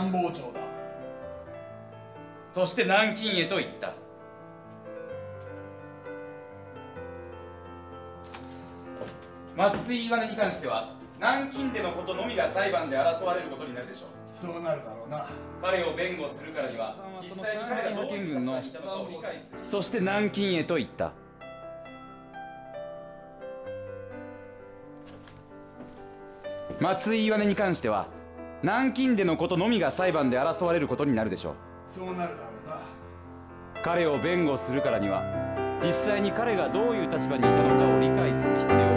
参謀長だ。 そして南京へと行った。松井岩根に関しては南京でのことのみが裁判で争われることになるでしょう。 そうなるだろうな。 彼を弁護するからには実際に彼がどういう立場にいたのかを理解する。そして南京へと行った。松井岩根に関しては南京でのことのみが裁判で争われることになるでしょう。 そうなるだろうな。 彼を弁護するからには実際に彼がどういう立場にいたのかを理解する必要